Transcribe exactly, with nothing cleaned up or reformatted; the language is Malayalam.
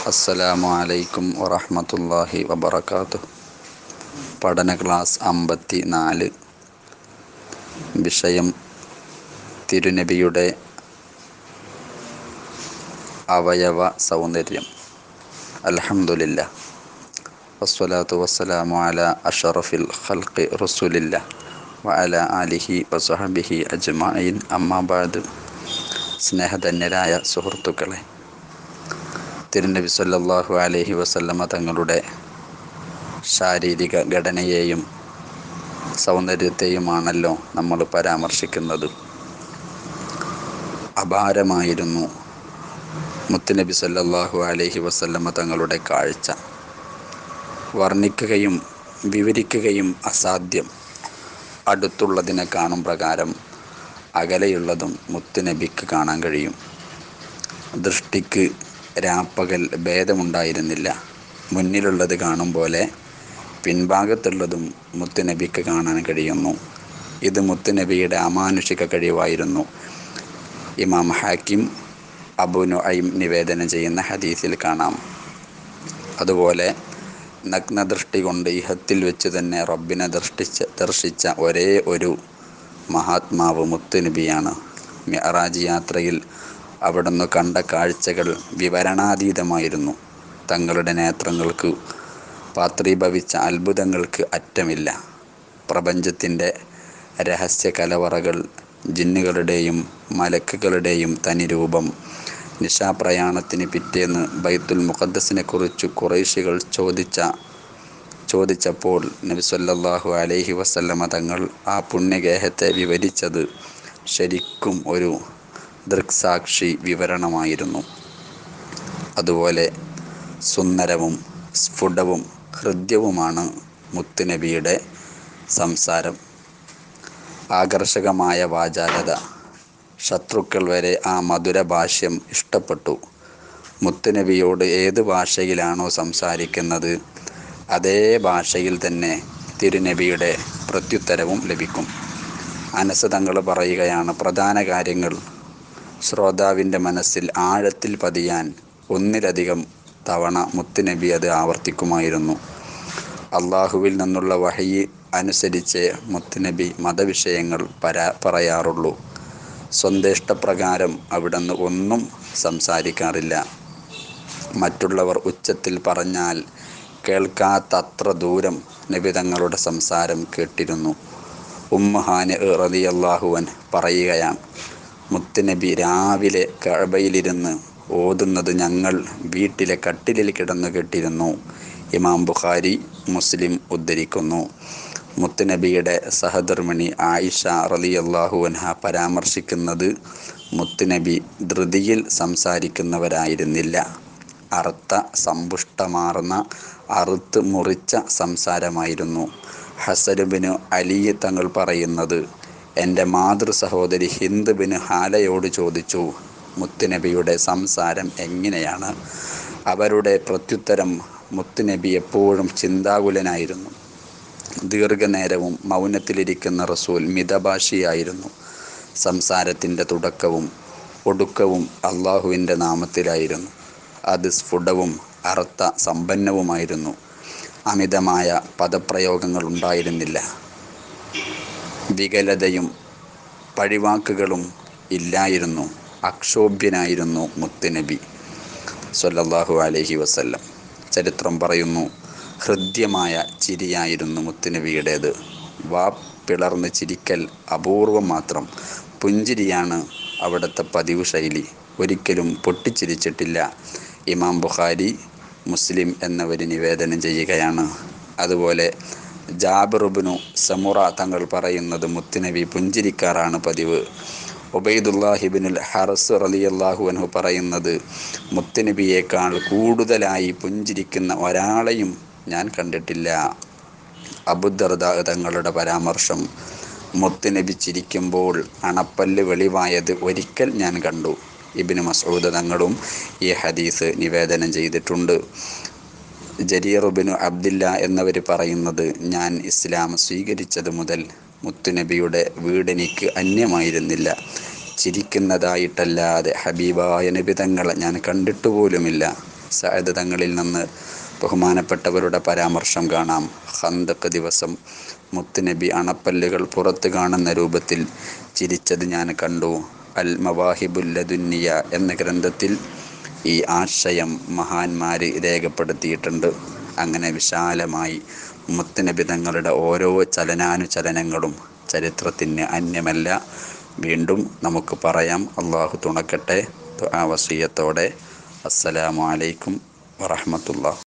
അസ്സലാമു അലൈക്കും വറഹ്മത്തുള്ളാഹി വബറകാതുഹു. പഠന ക്ലാസ് അമ്പത്തി നാല്. വിഷയം തിരുനബിയുടെ അവയവ സൗന്ദര്യം. അൽഹംദുലില്ലാഹ് വസ്സലാത്തു വസ്സലാമു അലാ അഷ്റഫിൽ ഖൽഖി റസൂലില്ലാഹ് വഅലാ ആലിഹി വസഹബിഹി അജ്മഈൻ. അമ്മാ ബഅദ്. സ്നേഹധന്യരായ സുഹൃത്തുക്കളെ, തിരുനബി സല്ലല്ലാഹു അലൈഹി വസല്ലമ തങ്ങളുടെ ശാരീരിക ഘടനയെയും സൗന്ദര്യത്തെയുമാണല്ലോ നമ്മൾ പരാമർശിക്കുന്നത്. അപാരമായിരുന്നു മുത്തുനബി സല്ലല്ലാഹു അലൈഹി വസല്ലമ തങ്ങളുടെ കാഴ്ച. വർണ്ണിക്കുകയും വിവരിക്കുകയും അസാധ്യം. അടുത്തുള്ളതിനെ കാണും പ്രകാരം അകലെയുള്ളതും മുത്തുനബിക്ക് കാണാൻ കഴിയും. ദൃഷ്ടിക്ക് രാപ്പകൽ ഭേദമുണ്ടായിരുന്നില്ല. മുന്നിലുള്ളത് കാണും പോലെ പിൻഭാഗത്തുള്ളതും മുത്തുനബിക്ക് കാണാൻ കഴിയുന്നു. ഇത് മുത്തുനബിയുടെ അമാനുഷിക കഴിവായിരുന്നു. ഇമാം ഹാക്കിം അബൂ നുഐം നിവേദനം ചെയ്യുന്ന ഹദീസിൽ കാണാം. അതുപോലെ നഗ്നദൃഷ്ടി കൊണ്ട് ഇഹത്തിൽ വെച്ച് തന്നെ റബ്ബിനെ ദർശിച്ച ദർശിച്ച ഒരേ ഒരു മഹാത്മാവ് മുത്തുനബിയാണ്. മിഅ്റാജ് യാത്രയിൽ അവിടുന്ന് കണ്ട കാഴ്ചകൾ വിവരണാതീതമായിരുന്നു. തങ്ങളുടെ നേത്രങ്ങൾക്ക് പാത്രീഭവിച്ച അത്ഭുതങ്ങൾക്ക് അറ്റമില്ല. പ്രപഞ്ചത്തിൻ്റെ രഹസ്യ കലവറകൾ, ജിന്നുകളുടെയും മലക്കുകളുടെയും തനിരൂപം. നിശാപ്രയാണത്തിന് പിറ്റേന്ന് ബൈത്തുൽ മുഖദ്ദസിനെ കുറിച്ച് ഖുറൈശികൾ ചോദിച്ച ചോദിച്ചപ്പോൾ നബി സല്ലല്ലാഹു അലൈഹി വസല്ലമ തങ്ങൾ ആ പുണ്യഗേഹത്തെ വിവരിച്ചത് ശരിക്കും ഒരു ദൃക്സാക്ഷി വിവരണമായിരുന്നു. അതുപോലെ സുന്ദരവും സ്ഫുടവും ഹൃദ്യവുമാണ് മുത്തുനബിയുടെ സംസാരം. ആകർഷകമായ വാചാലത. ശത്രുക്കൾ വരെ ആ മധുര ഭാഷ്യം ഇഷ്ടപ്പെട്ടു. മുത്തുനബിയോട് ഏത് ഭാഷയിലാണോ സംസാരിക്കുന്നത് അതേ ഭാഷയിൽ തന്നെ തിരുനബിയുടെ പ്രത്യുത്തരവും ലഭിക്കും. അനസ് തങ്ങൾ പറയുകയാണ്, പ്രധാന കാര്യങ്ങൾ ശ്രോതാവിൻ്റെ മനസ്സിൽ ആഴത്തിൽ പതിയാൻ ഒന്നിലധികം തവണ മുത്തുനബി അത് ആവർത്തിക്കുമായിരുന്നു. അള്ളാഹുവിൽ നിന്നുള്ള വഹയി അനുസരിച്ച് മുത്തുനബി മതവിഷയങ്ങൾ പരാ പറയാറുള്ളൂ. സ്വന്തം ഇഷ്ടപ്രകാരം അവിടുന്ന് ഒന്നും സംസാരിക്കാറില്ല. മറ്റുള്ളവർ ഉച്ചത്തിൽ പറഞ്ഞാൽ കേൾക്കാത്തത്ര ദൂരം നബി തങ്ങളുടെ സംസാരം കേട്ടിരുന്നു. ഉമ്മു ഹാനി റളിയല്ലാഹു അൻഹ പറയുകയാണ്, മുത്തുനബി രാവിലെ കഅബയിലിരുന്ന് ഓതുന്നത് ഞങ്ങൾ വീട്ടിലെ കട്ടിലിൽ കിടന്നു കേട്ടിരുന്നു. ഇമാം ബുഖാരി, മുസ്ലിം ഉദ്ധരിക്കുന്നു. മുത്തുനബിയുടെ സഹധർമ്മിണി ആയിഷ റളിയല്ലാഹു അൻഹ പരാമർശിക്കുന്നത് മുത്തുനബി ധൃതിയിൽ സംസാരിക്കുന്നവരായിരുന്നില്ല. അർത്ഥ സമ്പുഷ്ടമാർന്ന അറുത്ത് മുറിച്ച സംസാരമായിരുന്നു. ഹസൻ ബിനു അലി തങ്ങൾ പറയുന്നത്, എൻ്റെ മാതൃ സഹോദരി ഹിന്ദ് ബിൻ ഹാലയോട് ചോദിച്ചു, മുത്തുനബിയുടെ സംസാരം എങ്ങനെയാണ്? അവരുടെ പ്രത്യുത്തരം, മുത്തുനബി എപ്പോഴും ചിന്താകുലനായിരുന്നു. ദീർഘനേരവും മൗനത്തിലിരിക്കുന്ന റസൂൽ മിതഭാഷിയായിരുന്നു. സംസാരത്തിൻ്റെ തുടക്കവും ഒടുക്കവും അള്ളാഹുവിൻ്റെ നാമത്തിലായിരുന്നു. അത് സ്ഫുടവും അർത്ഥ സമ്പന്നവുമായിരുന്നു. അമിതമായ പദപ്രയോഗങ്ങൾ ഉണ്ടായിരുന്നില്ല. വികലതയും പഴിവാക്കുകളും ഇല്ലായിരുന്നു. അക്ഷോഭ്യനായിരുന്നു മുത്തുനബി സ്വല്ലല്ലാഹു അലൈഹി വസല്ലം. ചരിത്രം പറയുന്നു, ഹൃദ്യമായ ചിരിയായിരുന്നു മുത്തുനബിയുടേത്. വാ പിളർന്ന് ചിരിക്കൽ അപൂർവം മാത്രം. പുഞ്ചിരിയാണ് അവിടുത്തെ പതിവ് ശൈലി. ഒരിക്കലും പൊട്ടിച്ചിരിച്ചിട്ടില്ല. ഇമാം ബുഖാരി, മുസ്ലിം എന്നിവർ നിവേദനം ചെയ്യുകയാണ്. അതുപോലെ ജാബിർ ഇബ്നു സമുറ തങ്ങൾ പറയുന്നത്, മുത്തുനബി പുഞ്ചിരിക്കാറാണ് പതിവ്. ഉബൈദുല്ലാഹി ഇബ്നുൽ ഹറസ് റളിയല്ലാഹു അൻഹു പറയുന്നത്, മുത്തുനബിയേക്കാൾ കൂടുതലായി പുഞ്ചിരിക്കുന്ന ഒരാളെയും ഞാൻ കണ്ടിട്ടില്ല. അബൂദർദാ തങ്ങളുടെ പരാമർശം, മുത്തുനബി ചിരിക്കുമ്പോൾ അണപ്പല്ല് വെളിവായത് ഒരിക്കൽ ഞാൻ കണ്ടു. ഇബ്നു മസ്ഊദ് തങ്ങളും ഈ ഹദീസ് നിവേദനം ചെയ്തിട്ടുണ്ട്. ജരീർ ഇബ്നു അബ്ദില്ല എന്നവർ പറയുന്നത്, ഞാൻ ഇസ്ലാം സ്വീകരിച്ചത് മുതൽ മുത്തുനബിയുടെ വീടെനിക്ക് അന്യമായിരുന്നില്ല. ചിരിക്കുന്നതായിട്ടല്ലാതെ ഹബീബായ നബി തങ്ങളെ ഞാൻ കണ്ടിട്ടുപോലുമില്ല. സഅദ് തങ്ങളിൽ നിന്ന് ബഹുമാനപ്പെട്ടവരുടെ പരാമർശം കാണാം. ഖന്തഖ് ദിവസം മുത്തുനബി അണപ്പല്ലുകൾ പുറത്ത് കാണുന്ന രൂപത്തിൽ ചിരിച്ചത് ഞാൻ കണ്ടു. അൽ മവാഹിബുൽ ലദുന്നിയ എന്ന ഗ്രന്ഥത്തിൽ ഈ ആശയം മഹാന്മാർ രേഖപ്പെടുത്തിയിട്ടുണ്ട്. അങ്ങനെ വിശാലമായി മുത്തുനബി തങ്ങളുടെ ഓരോ ചലനാനുചലനങ്ങളും ചരിത്രത്തിന് അന്യമല്ല. വീണ്ടും നമുക്ക് പറയാം. അള്ളാഹു തുണക്കട്ടെ. ദുആ വസിയ്യത്തോടെ അസ്സലാമു അലൈക്കും വറഹ്മത്തുള്ളാഹി.